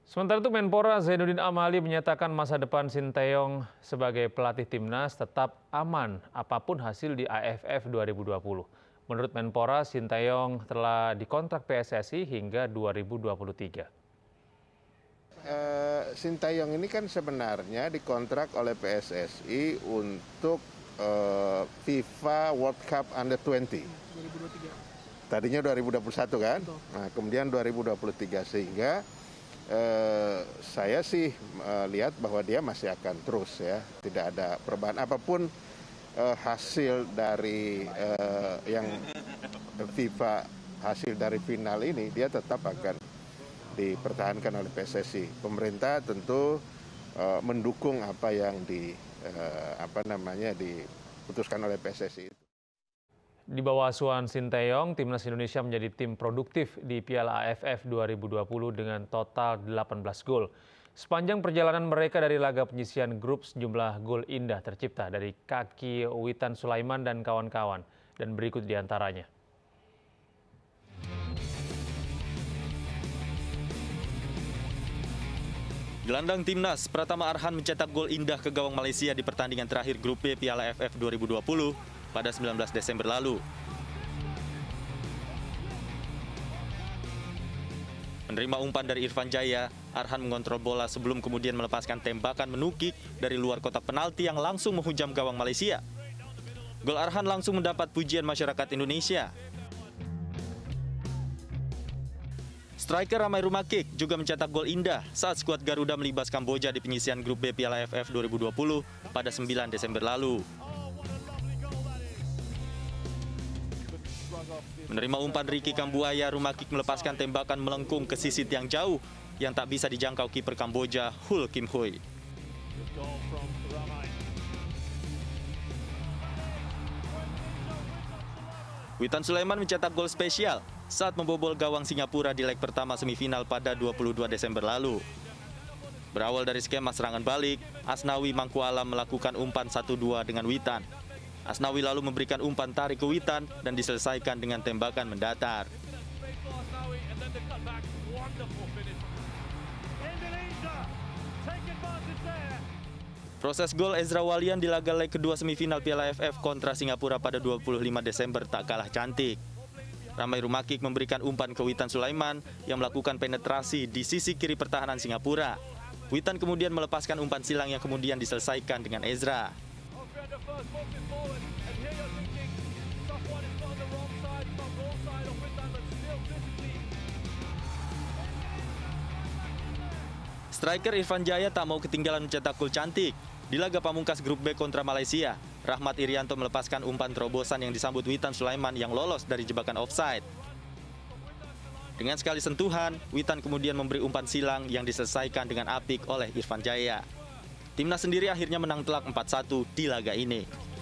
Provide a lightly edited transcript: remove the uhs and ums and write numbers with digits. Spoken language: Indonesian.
Sementara itu Menpora Zainuddin Amali menyatakan masa depan Sinteyong sebagai pelatih timnas tetap aman apapun hasil di AFF 2020. Menurut Menpora, Sinteyong telah dikontrak PSSI hingga 2023. Sinteyong ini kan sebenarnya dikontrak oleh PSSI untuk FIFA World Cup Under 20. 2023. Tadinya 2021 kan? Nah, kemudian 2023 sehingga saya sih lihat bahwa dia masih akan terus ya, tidak ada perubahan apapun hasil dari yang FIFA hasil dari final ini, dia tetap akan dipertahankan oleh PSSI. Pemerintah tentu mendukung apa yang diputuskan oleh PSSI. Di bawah asuhan Sinteyong, timnas Indonesia menjadi tim produktif di Piala AFF 2020 dengan total 18 gol. Sepanjang perjalanan mereka dari laga penyisihan grup, sejumlah gol indah tercipta dari kaki Witan Sulaiman dan kawan-kawan. Dan berikut diantaranya. Gelandang timnas, Pratama Arhan mencetak gol indah ke gawang Malaysia di pertandingan terakhir grup B Piala AFF 2020 pada 19 Desember lalu. Menerima umpan dari Irfan Jaya, Arhan mengontrol bola sebelum kemudian melepaskan tembakan menukik dari luar kotak penalti yang langsung menghujam gawang Malaysia. Gol Arhan langsung mendapat pujian masyarakat Indonesia. Striker Ramai Rumakik juga mencetak gol indah saat skuad Garuda melibas Kamboja di penyisihan grup B Piala AFF 2020 pada 9 Desember lalu. Menerima umpan Ricky Kambuaya, Rumakik melepaskan tembakan melengkung ke sisi tiang jauh yang tak bisa dijangkau kiper Kamboja, Hul Kim Hui. Witan Sulaiman mencetak gol spesial saat membobol gawang Singapura di leg pertama semifinal pada 22 Desember lalu. Berawal dari skema serangan balik, Asnawi Mangkualam melakukan umpan 1-2 dengan Witan. Asnawi lalu memberikan umpan tarik ke Witan dan diselesaikan dengan tembakan mendatar. Proses gol Ezra Walian di laga leg kedua semifinal Piala AFF kontra Singapura pada 25 Desember tak kalah cantik. Ramai Rumakik memberikan umpan ke Witan Sulaiman yang melakukan penetrasi di sisi kiri pertahanan Singapura. Witan kemudian melepaskan umpan silang yang kemudian diselesaikan dengan Ezra. Striker Irfan Jaya tak mau ketinggalan mencetak gol cantik. Di laga pamungkas grup B kontra Malaysia, Rahmat Irianto melepaskan umpan terobosan yang disambut Witan Sulaiman yang lolos dari jebakan offside. Dengan sekali sentuhan, Witan kemudian memberi umpan silang yang diselesaikan dengan apik oleh Irfan Jaya. Timnas sendiri akhirnya menang telak 4-1 di laga ini.